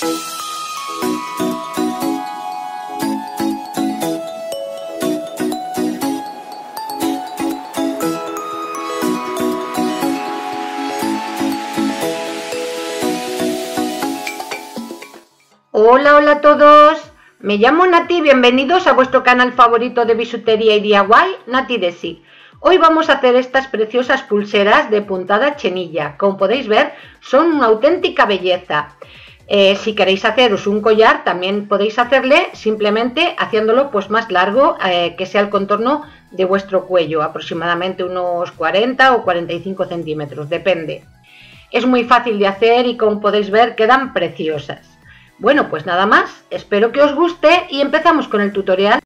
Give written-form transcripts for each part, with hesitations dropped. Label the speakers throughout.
Speaker 1: Hola, hola a todos, me llamo Nati, bienvenidos a vuestro canal favorito de bisutería y DIY, Nati Desi. Hoy vamos a hacer estas preciosas pulseras de puntada chenilla. Como podéis ver, son una auténtica belleza. Si queréis haceros un collar, también podéis hacerle simplemente haciéndolo pues más largo, que sea el contorno de vuestro cuello, aproximadamente unos 40 o 45 centímetros, depende. Es muy fácil de hacer y como podéis ver quedan preciosas. Bueno, pues nada más, espero que os guste y empezamos con el tutorial.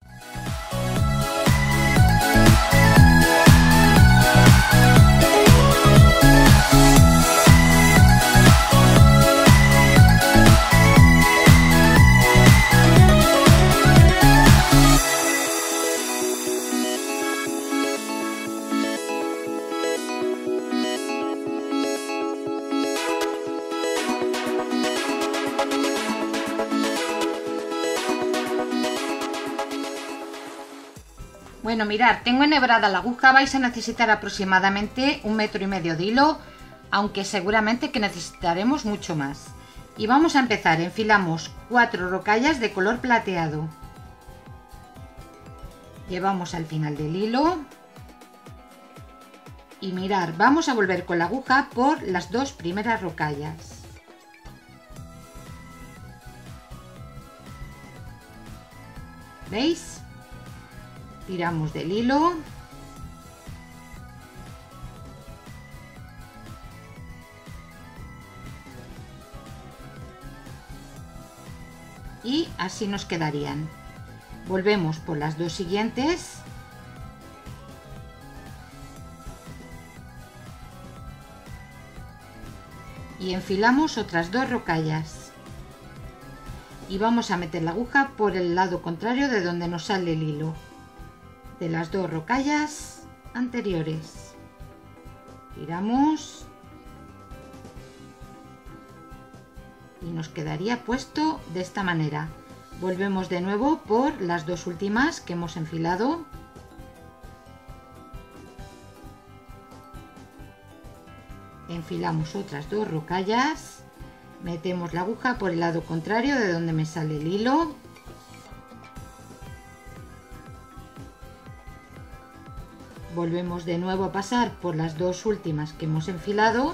Speaker 1: Bueno, mirad, tengo enhebrada la aguja, vais a necesitar aproximadamente 1,5 metros de hilo, aunque seguramente que necesitaremos mucho más. Y vamos a empezar, enfilamos 4 rocallas de color plateado. Llevamos al final del hilo. Y mirad, vamos a volver con la aguja por las 2 primeras rocallas. ¿Veis? Tiramos del hilo y así nos quedarían. Volvemos por las 2 siguientes y enfilamos otras 2 rocallas y vamos a meter la aguja por el lado contrario de donde nos sale el hilo de las 2 rocallas anteriores. Tiramos y nos quedaría puesto de esta manera. Volvemos de nuevo por las 2 últimas que hemos enfilado. Enfilamos otras 2 rocallas, metemos la aguja por el lado contrario de donde me sale el hilo. Volvemos de nuevo a pasar por las 2 últimas que hemos enfilado.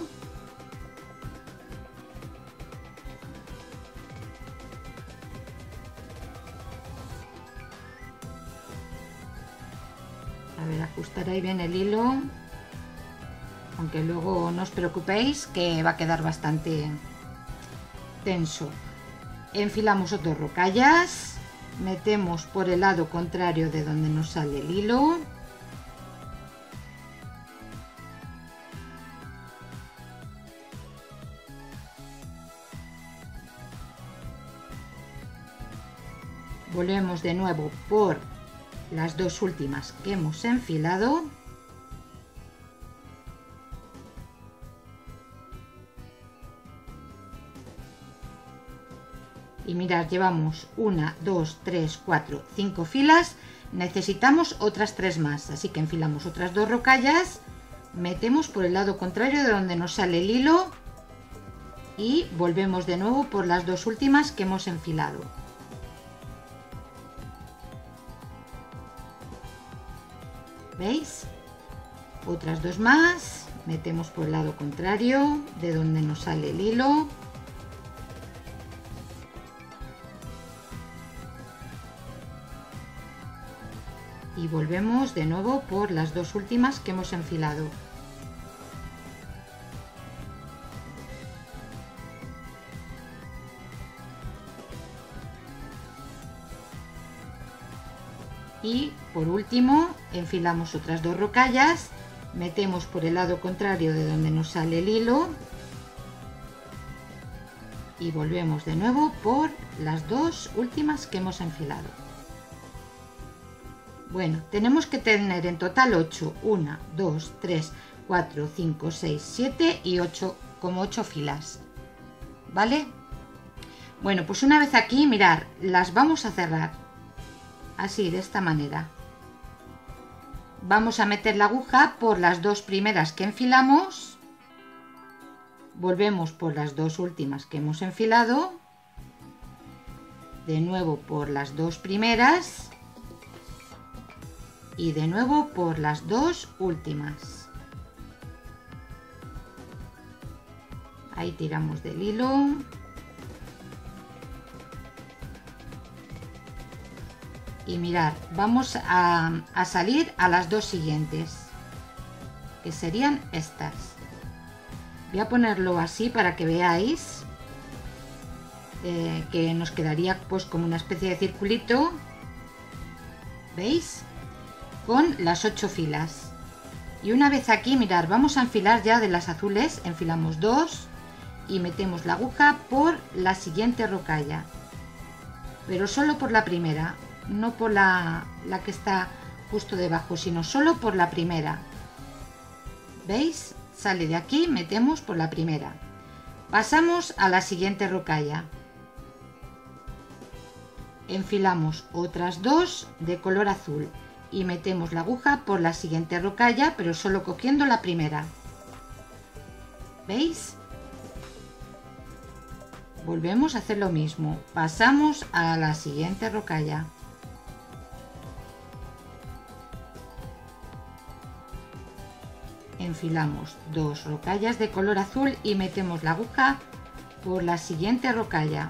Speaker 1: A ver, ajustar ahí bien el hilo, aunque luego no os preocupéis que va a quedar bastante tenso. Enfilamos otras rocallas, metemos por el lado contrario de donde nos sale el hilo. Volvemos de nuevo por las 2 últimas que hemos enfilado. Y mirad, llevamos 1, 2, 3, 4, 5 filas. Necesitamos otras 3 más, así que enfilamos otras 2 rocallas, metemos por el lado contrario de donde nos sale el hilo y volvemos de nuevo por las 2 últimas que hemos enfilado. ¿Veis? Otras 2 más, metemos por el lado contrario de donde nos sale el hilo. Y volvemos de nuevo por las 2 últimas que hemos enfilado. Y por último enfilamos otras 2 rocallas, metemos por el lado contrario de donde nos sale el hilo y volvemos de nuevo por las 2 últimas que hemos enfilado. Bueno, tenemos que tener en total 8, 1, 2, 3, 4, 5, 6, 7 y 8, como 8 filas, ¿vale? Bueno, pues una vez aquí, mirar, las vamos a cerrar. Así, de esta manera. Vamos a meter la aguja por las dos primeras que enfilamos. Volvemos por las dos últimas que hemos enfilado. De nuevo por las dos primeras. Y de nuevo por las dos últimas. Ahí tiramos del hilo. Y mirad, vamos a salir a las dos siguientes, que serían estas. Voy a ponerlo así para que veáis que nos quedaría pues como una especie de circulito, ¿veis? Con las 8 filas. Y una vez aquí, mirad, vamos a enfilar ya de las azules, enfilamos 2 y metemos la aguja por la siguiente rocalla, pero solo por la primera. No por la que está justo debajo, sino solo por la primera. ¿Veis? Sale de aquí, metemos por la primera. Pasamos a la siguiente rocalla. Enfilamos otras 2 de color azul y metemos la aguja por la siguiente rocalla, pero solo cogiendo la primera. ¿Veis? Volvemos a hacer lo mismo. Pasamos a la siguiente rocalla. Enfilamos 2 rocallas de color azul y metemos la aguja por la siguiente rocalla.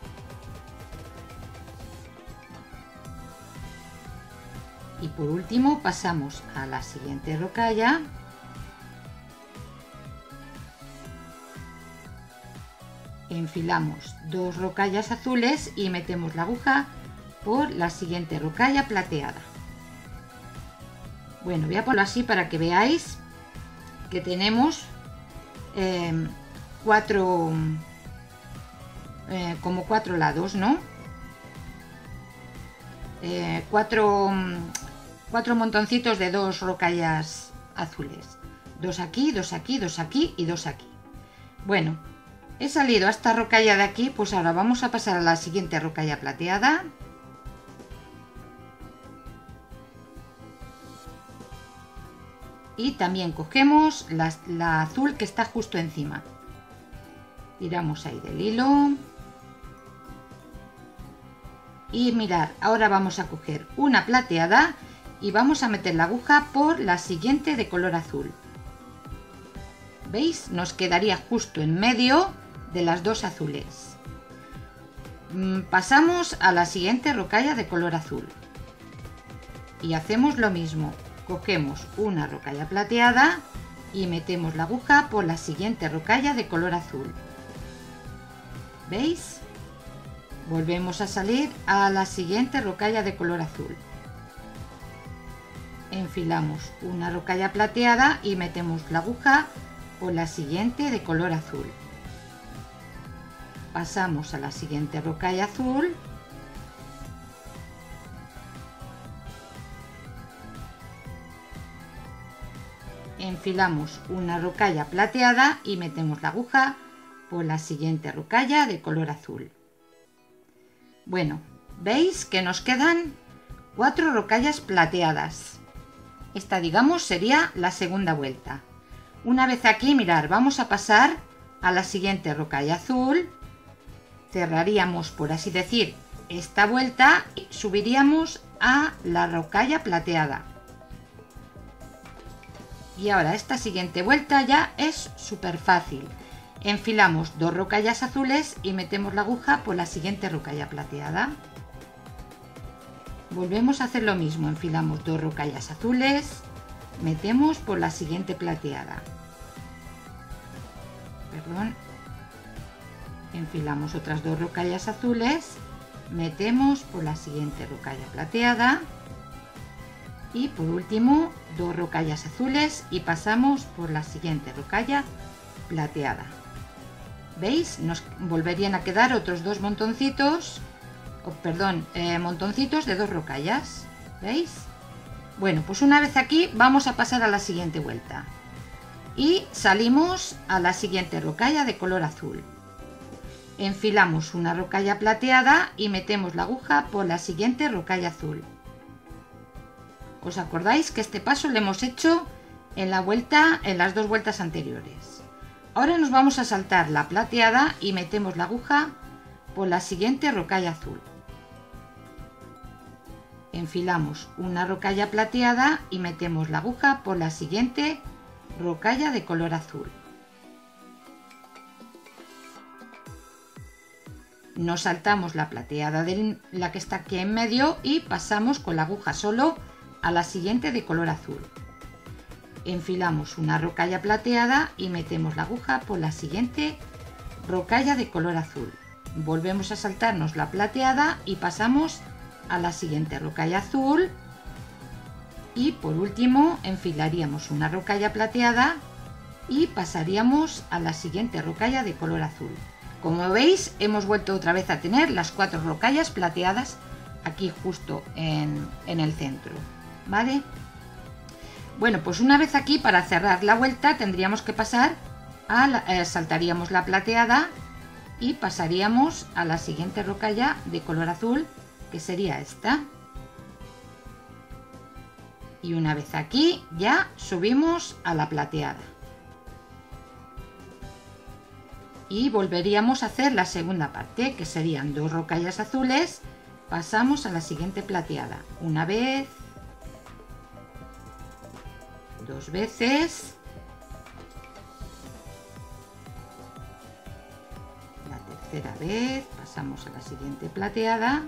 Speaker 1: Y por último pasamos a la siguiente rocalla. Enfilamos 2 rocallas azules y metemos la aguja por la siguiente rocalla plateada. Bueno, voy a ponerlo así para que veáis que tenemos como 4 lados, ¿no? 4 montoncitos de 2 rocallas azules. 2 aquí, 2 aquí, 2 aquí y 2 aquí. Bueno, he salido a esta rocalla de aquí, pues ahora vamos a pasar a la siguiente rocalla plateada. Y también cogemos la azul que está justo encima. Tiramos ahí del hilo. Y mirad, ahora vamos a coger una plateada y vamos a meter la aguja por la siguiente de color azul. ¿Veis? Nos quedaría justo en medio de las 2 azules. Pasamos a la siguiente rocalla de color azul. Y hacemos lo mismo. Cogemos una rocalla plateada y metemos la aguja por la siguiente rocalla de color azul. ¿Veis? Volvemos a salir a la siguiente rocalla de color azul. Enfilamos una rocalla plateada y metemos la aguja por la siguiente de color azul. Pasamos a la siguiente rocalla azul. Enfilamos una rocalla plateada y metemos la aguja por la siguiente rocalla de color azul. Bueno, veis que nos quedan 4 rocallas plateadas. Esta, digamos, sería la segunda vuelta. Una vez aquí, mirar, vamos a pasar a la siguiente rocalla azul. Cerraríamos, por así decir, esta vuelta y subiríamos a la rocalla plateada. Y ahora esta siguiente vuelta ya es súper fácil. Enfilamos 2 rocallas azules y metemos la aguja por la siguiente rocalla plateada. Volvemos a hacer lo mismo, enfilamos 2 rocallas azules, metemos por la siguiente plateada. Perdón. Enfilamos otras 2 rocallas azules, metemos por la siguiente rocalla plateada. Y por último 2 rocallas azules y pasamos por la siguiente rocalla plateada. ¿Veis? Nos volverían a quedar otros 2 montoncitos, montoncitos de 2 rocallas. ¿Veis? Bueno, pues una vez aquí vamos a pasar a la siguiente vuelta. Y salimos a la siguiente rocalla de color azul.
Speaker 2: Enfilamos una rocalla plateada y metemos la aguja por la siguiente rocalla azul. ¿Os acordáis que este paso lo hemos hecho en las dos vueltas anteriores? Ahora nos vamos a saltar la plateada y metemos la aguja por la siguiente rocalla azul. Enfilamos una rocalla plateada y metemos la aguja por la siguiente rocalla de color azul. Nos saltamos la plateada de la que está aquí en medio y pasamos con la aguja solo a la siguiente de color azul. Enfilamos una rocalla plateada y metemos la aguja por la siguiente rocalla de color azul. Volvemos a saltarnos la plateada y pasamos a la siguiente rocalla azul. Y por último enfilaríamos una rocalla plateada y pasaríamos a la siguiente rocalla de color azul. Como veis, hemos vuelto otra vez a tener las 4 rocallas plateadas aquí justo en el centro, ¿vale? Bueno, pues una vez aquí, para cerrar la vuelta, tendríamos que pasar saltaríamos la plateada y pasaríamos a la siguiente rocalla de color azul, que sería esta. Y una vez aquí ya subimos a la plateada. Y volveríamos a hacer la segunda parte, que serían 2 rocallas azules. Pasamos a la siguiente plateada. Una vez, 2 veces. La tercera vez pasamos a la siguiente plateada.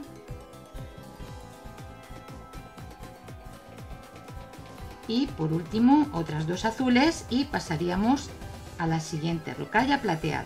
Speaker 2: Y por último otras 2 azules y pasaríamos a la siguiente rocalla plateada.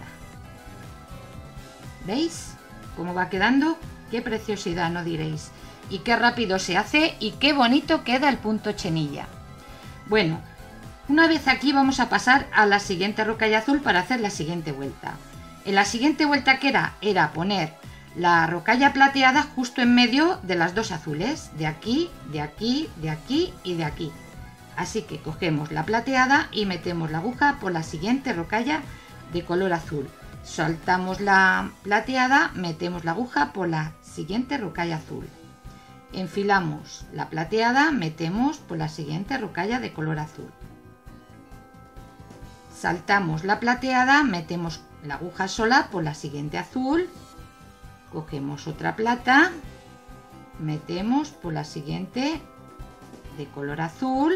Speaker 2: ¿Veis cómo va quedando? ¡Qué preciosidad!, no diréis. Y qué rápido se hace y qué bonito queda el punto chenilla. Bueno, una vez aquí vamos a pasar a la siguiente rocalla azul para hacer la siguiente vuelta. En la siguiente vuelta que era poner la rocalla plateada justo en medio de las 2 azules, de aquí, de aquí, de aquí y de aquí. Así que cogemos la plateada y metemos la aguja por la siguiente rocalla de color azul. Saltamos la plateada, metemos la aguja por la siguiente rocalla azul. Enfilamos la plateada, metemos por la siguiente rocalla de color azul. Saltamos la plateada, metemos la aguja sola por la siguiente azul. Cogemos otra plata, metemos por la siguiente de color azul.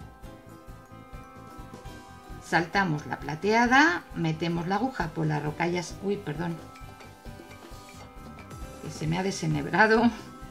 Speaker 2: Saltamos la plateada, metemos la aguja por las rocallas... Uy, perdón, que se me ha desenebrado.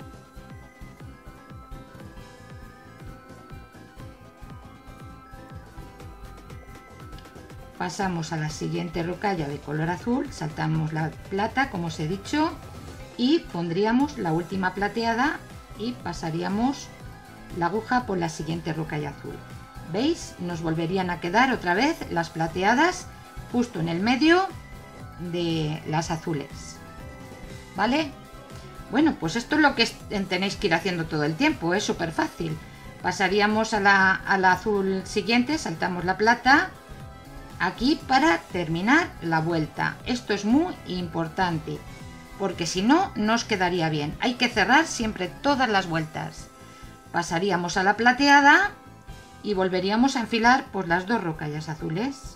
Speaker 2: Pasamos a la siguiente rocalla de color azul, saltamos la plata, como os he dicho, y pondríamos la última plateada y pasaríamos la aguja por la siguiente rocalla azul. ¿Veis? Nos volverían a quedar otra vez las plateadas justo en el medio de las azules, ¿vale? Bueno, pues esto es lo que tenéis que ir haciendo todo el tiempo, es súper fácil. Pasaríamos a la azul siguiente, saltamos la plata aquí para terminar la vuelta. Esto es muy importante, porque si no, no os quedaría bien. Hay que cerrar siempre todas las vueltas. Pasaríamos a la plateada y volveríamos a enfilar por las 2 rocallas azules.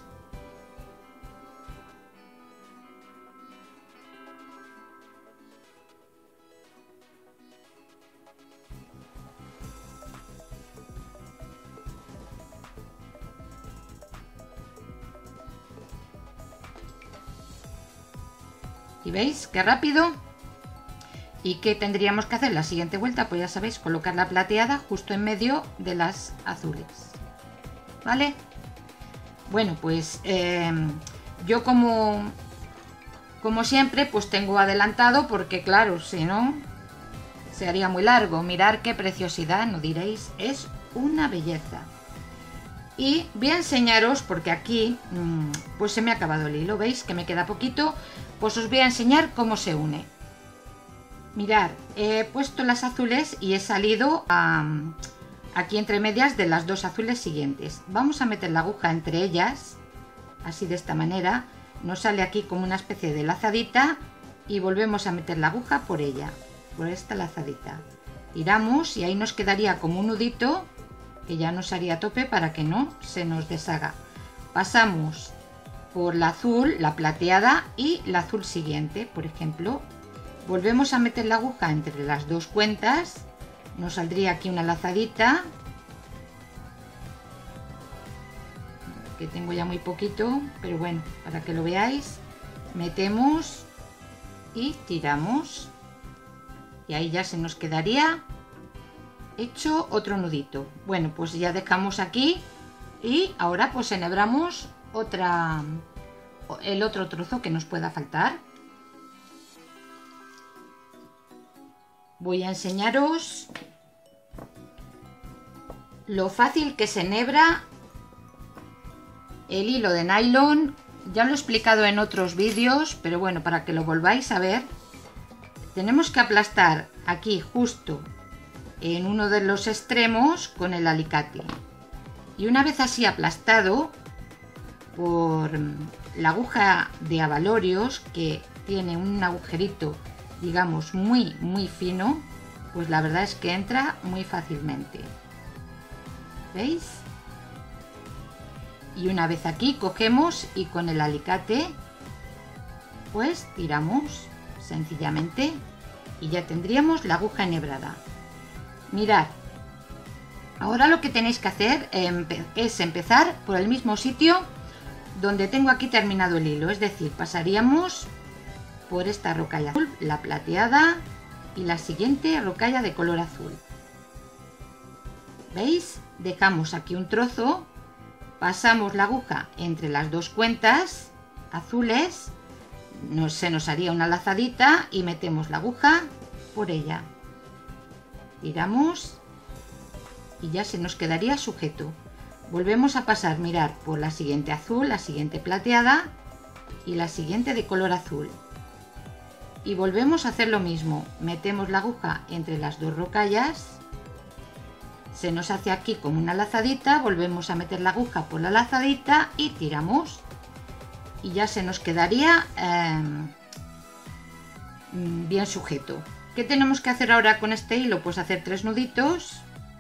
Speaker 2: ¿Y veis qué rápido? ¿Y qué tendríamos que hacer la siguiente vuelta? Pues ya sabéis, colocar la plateada justo en medio de las azules, ¿vale? Bueno, pues yo como siempre pues tengo adelantado, porque claro, si no se haría muy largo. Mirad qué preciosidad, no diréis, es una belleza. Y voy a enseñaros, porque aquí pues se me ha acabado el hilo, ¿veis que me queda poquito? Pues os voy a enseñar cómo se une. Mirad, he puesto las azules y he salido aquí entre medias de las 2 azules siguientes. Vamos a meter la aguja entre ellas, así de esta manera, nos sale aquí como una especie de lazadita y volvemos a meter la aguja por ella, por esta lazadita. Tiramos y ahí nos quedaría como un nudito que ya nos haría tope para que no se nos deshaga. Pasamos por la azul, la plateada y la azul siguiente, por ejemplo. Volvemos a meter la aguja entre las dos cuentas, nos saldría aquí una lazadita, que tengo ya muy poquito, pero bueno, para que lo veáis, metemos y tiramos y ahí ya se nos quedaría hecho otro nudito. Bueno, pues ya dejamos aquí y ahora pues enhebramos el otro trozo que nos pueda faltar. Voy a enseñaros lo fácil que se enhebra el hilo de nylon. Ya lo he explicado en otros vídeos, pero bueno, para que lo volváis a ver, tenemos que aplastar aquí justo en uno de los extremos con el alicate. Y una vez así aplastado por la aguja de abalorios, que tiene un agujerito, digamos, muy fino, pues la verdad es que entra muy fácilmente. ¿Veis? Y una vez aquí cogemos y con el alicate pues tiramos sencillamente y ya tendríamos la aguja enhebrada. Mirad, ahora lo que tenéis que hacer es empezar por el mismo sitio donde tengo aquí terminado el hilo, es decir, pasaríamos por esta rocalla azul, la plateada y la siguiente rocalla de color azul. ¿Veis? Dejamos aquí un trozo, pasamos la aguja entre las dos cuentas azules, se nos haría una lazadita y metemos la aguja por ella. Tiramos y ya se nos quedaría sujeto. Volvemos a pasar, mirar, por la siguiente azul, la siguiente plateada y la siguiente de color azul. Y volvemos a hacer lo mismo, metemos la aguja entre las dos rocallas, se nos hace aquí como una lazadita, volvemos a meter la aguja por la lazadita y tiramos. Y ya se nos quedaría bien sujeto. ¿Qué tenemos que hacer ahora con este hilo? Pues hacer 3 nuditos.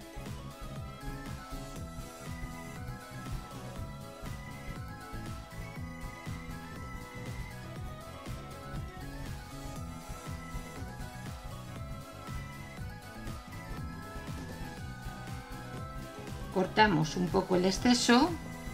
Speaker 2: Cortamos un poco el exceso.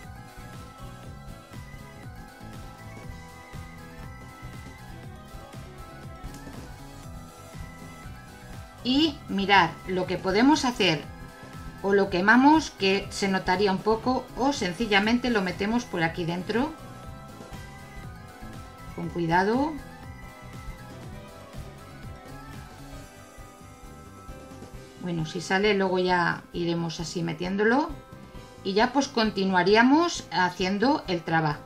Speaker 2: Y mirad, lo que podemos hacer o lo quemamos, que se notaría un poco, o sencillamente lo metemos por aquí dentro con cuidado. Bueno, si sale luego ya iremos así metiéndolo y ya pues continuaríamos haciendo el trabajo.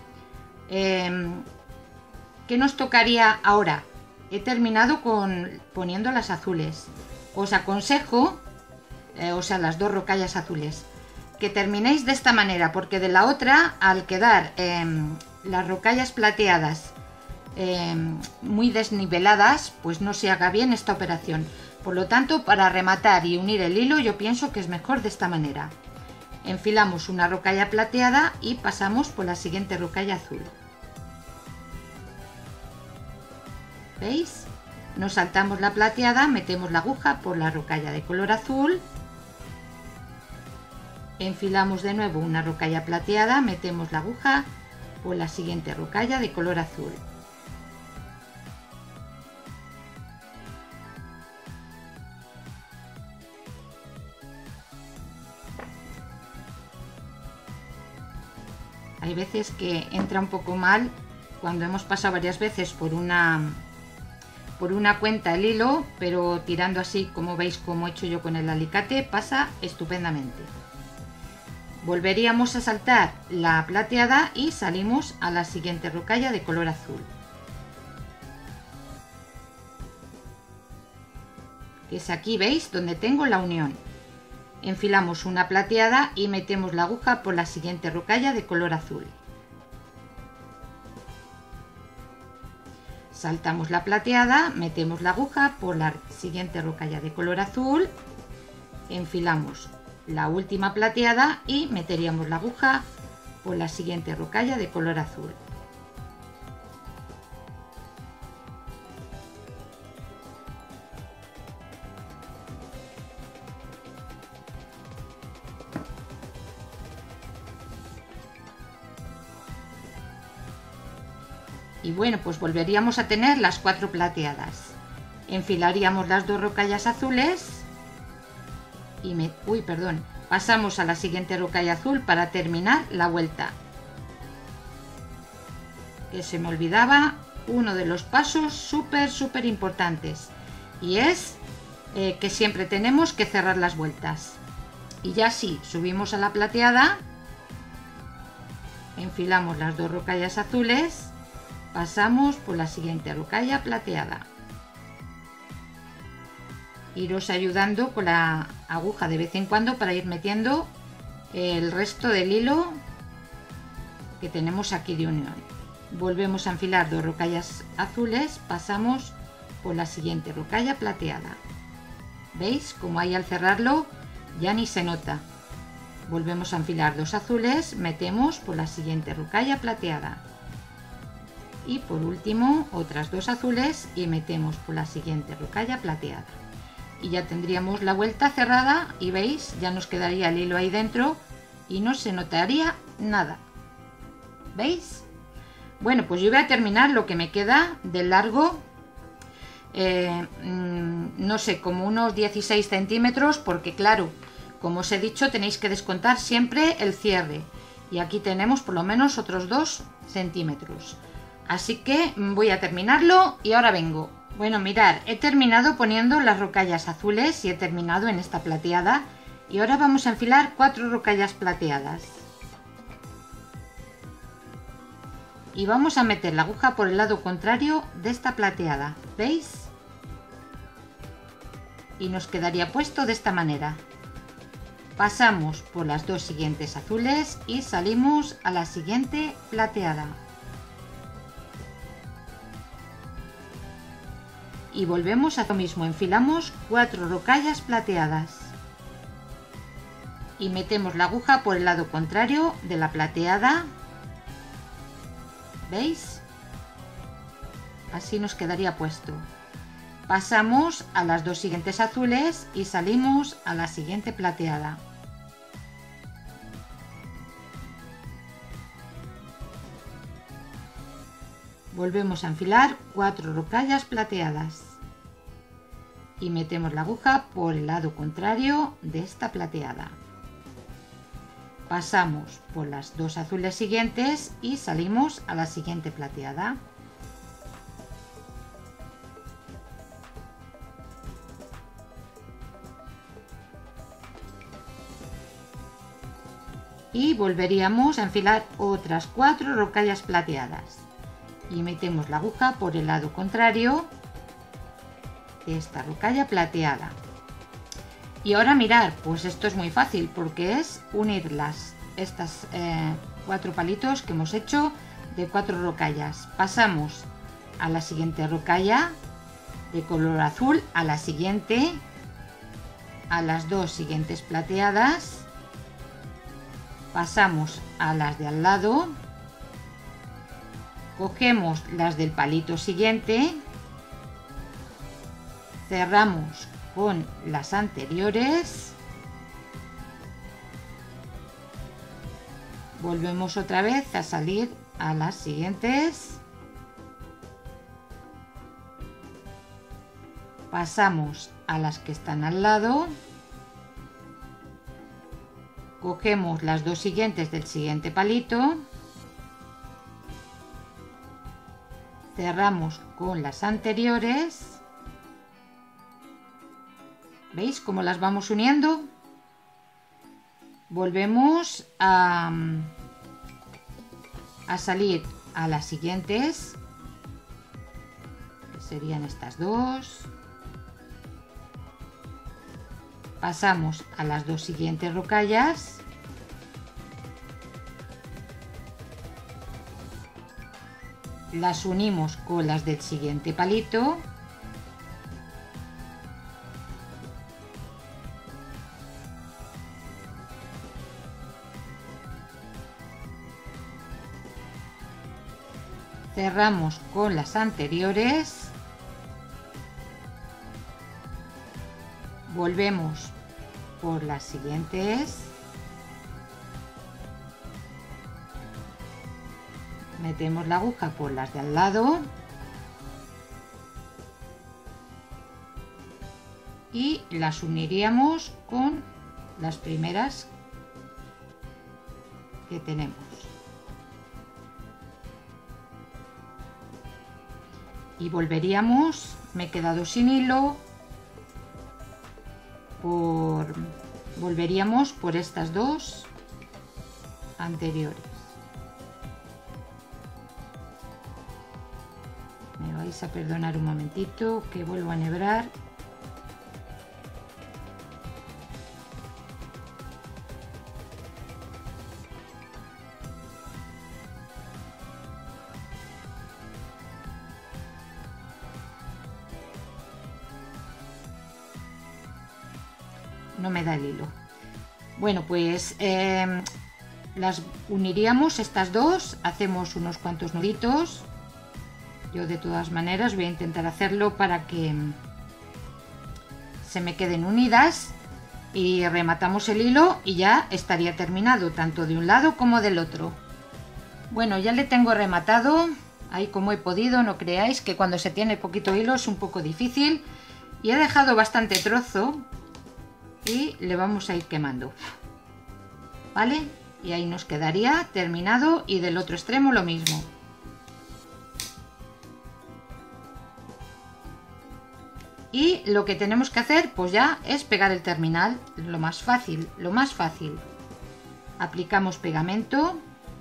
Speaker 2: ¿Qué nos tocaría ahora? He terminado poniendo las azules. Os aconsejo, o sea, las dos rocallas azules, que terminéis de esta manera, porque de la otra, al quedar las rocallas plateadas muy desniveladas, pues no se haga bien esta operación. Por lo tanto, para rematar y unir el hilo, yo pienso que es mejor de esta manera. Enfilamos una rocalla plateada y pasamos por la siguiente rocalla azul. ¿Veis? Nos saltamos la plateada, metemos la aguja por la rocalla de color azul. Enfilamos de nuevo una rocalla plateada, metemos la aguja por la siguiente rocalla de color azul. Hay veces que entra un poco mal cuando hemos pasado varias veces por una cuenta el hilo, pero tirando así, como veis, como he hecho yo con el alicate, pasa estupendamente. Volveríamos a saltar la plateada y salimos a la siguiente rocalla de color azul, que es aquí, veis, donde tengo la unión. Enfilamos una plateada y metemos la aguja por la siguiente rocalla de color azul. Saltamos la plateada, metemos la aguja por la siguiente rocalla de color azul, enfilamos la última plateada y meteríamos la aguja por la siguiente rocalla de color azul. Y bueno, pues volveríamos a tener las 4 plateadas. Enfilaríamos las 2 rocallas azules y pasamos a la siguiente rocalla azul para terminar la vuelta. Que se me olvidaba uno de los pasos súper importantes, y es que siempre tenemos que cerrar las vueltas. Y ya sí, subimos a la plateada, enfilamos las 2 rocallas azules, pasamos por la siguiente rocalla plateada. Iros ayudando con la aguja de vez en cuando para ir metiendo el resto del hilo que tenemos aquí de unión. Volvemos a enfilar 2 rocallas azules, pasamos por la siguiente rocalla plateada. ¿Veis? Como ahí al cerrarlo ya ni se nota. Volvemos a enfilar 2 azules, metemos por la siguiente rocalla plateada. Y por último otras 2 azules y metemos por la siguiente rocalla plateada. Y ya tendríamos la vuelta cerrada y veis, ya nos quedaría el hilo ahí dentro y no se notaría nada. ¿Veis? Bueno, pues yo voy a terminar lo que me queda de largo, no sé, como unos 16 centímetros, porque claro, como os he dicho, tenéis que descontar siempre el cierre. Y aquí tenemos por lo menos otros 2 centímetros. Así que voy a terminarlo y ahora vengo. Bueno, mirad, he terminado poniendo las rocallas azules y he terminado en esta plateada. Y ahora vamos a enfilar 4 rocallas plateadas. Y vamos a meter la aguja por el lado contrario de esta plateada. ¿Veis? Y nos quedaría puesto de esta manera. Pasamos por las 2 siguientes azules y salimos a la siguiente plateada. Y volvemos a lo mismo, enfilamos 4 rocallas plateadas y metemos la aguja por el lado contrario de la plateada. ¿Veis? Así nos quedaría puesto. Pasamos a las 2 siguientes azules y salimos a la siguiente plateada. Volvemos a enfilar 4 rocallas plateadas y metemos la aguja por el lado contrario de esta plateada. Pasamos por las 2 azules siguientes y salimos a la siguiente plateada. Y volveríamos a enfilar otras 4 rocallas plateadas. Y metemos la aguja por el lado contrario de esta rocalla plateada. Y ahora mirar, pues esto es muy fácil porque es unir estas 4 palitos que hemos hecho de 4 rocallas. Pasamos a la siguiente rocalla de color azul, a la siguiente, a las 2 siguientes plateadas, pasamos a las de al lado, cogemos las del palito siguiente, cerramos con las anteriores, volvemos otra vez a salir a las siguientes, pasamos a las que están al lado, cogemos las 2 siguientes del siguiente palito, cerramos con las anteriores. ¿Veis cómo las vamos uniendo? Volvemos a salir a las siguientes, que serían estas 2. Pasamos a las 2 siguientes rocallas. las unimos con las del siguiente palito. Cerramos con las anteriores. Volvemos por las siguientes. Metemos la aguja por las de al lado. Y las uniríamos con las primeras que tenemos. Y volveríamos, me he quedado sin hilo, volveríamos por estas dos anteriores. Me vais a perdonar un momentito que vuelvo a enhebrar. No me da el hilo. Bueno, pues las uniríamos estas dos, hacemos unos cuantos nuditos. Yo de todas maneras voy a intentar hacerlo para que se me queden unidas y rematamos el hilo y ya estaría terminado tanto de un lado como del otro. Bueno, ya le tengo rematado ahí como he podido, no creáis que cuando se tiene poquito hilo es un poco difícil, y he dejado bastante trozo y le vamos a ir quemando, ¿vale? Y ahí nos quedaría terminado, y del otro extremo lo mismo. Y lo que tenemos que hacer pues ya es pegar el terminal, lo más fácil, lo más fácil. Aplicamos pegamento.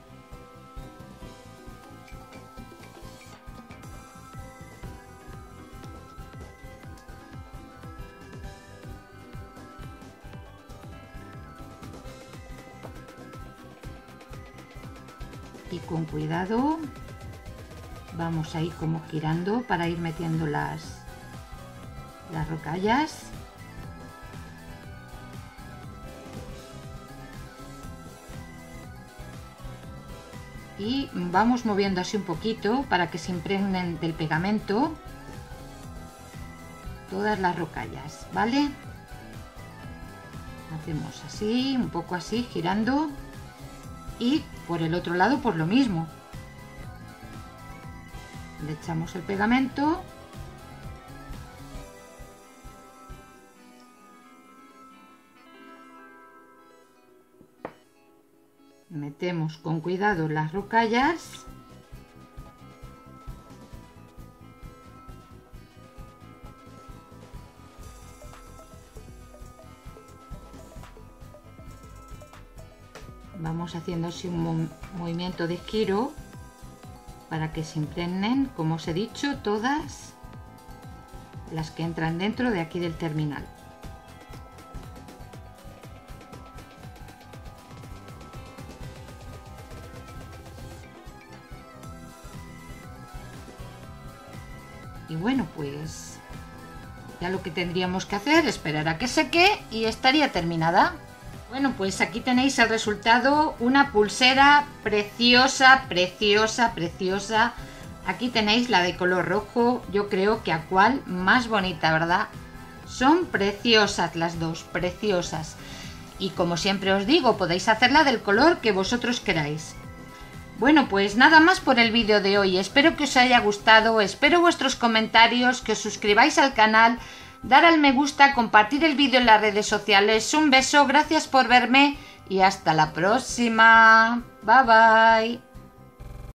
Speaker 2: Y con cuidado vamos a ir como girando para ir metiendo las rocallas. Y vamos moviendo así un poquito para que se impregnen del pegamento todas las rocallas, ¿vale? Hacemos así, un poco así, girando. Y por el otro lado pues lo mismo. Le echamos el pegamento. Metemos con cuidado las rocallas. Vamos haciendo así un movimiento de giro para que se impregnen, como os he dicho, todas las que entran dentro de aquí del terminal. Y bueno, pues ya lo que tendríamos que hacer es esperar a que seque y estaría terminada. Bueno, pues aquí tenéis el resultado, una pulsera preciosa, preciosa, preciosa. Aquí tenéis la de color rojo, yo creo que a cuál más bonita, ¿verdad? Son preciosas las dos, preciosas. Y como siempre os digo, podéis hacerla del color que vosotros queráis. Bueno, pues nada más por el vídeo de hoy. Espero que os haya gustado, espero vuestros comentarios, que os suscribáis al canal, dar al me gusta, compartir el vídeo en las redes sociales. Un beso, gracias por verme y hasta la próxima. Bye bye.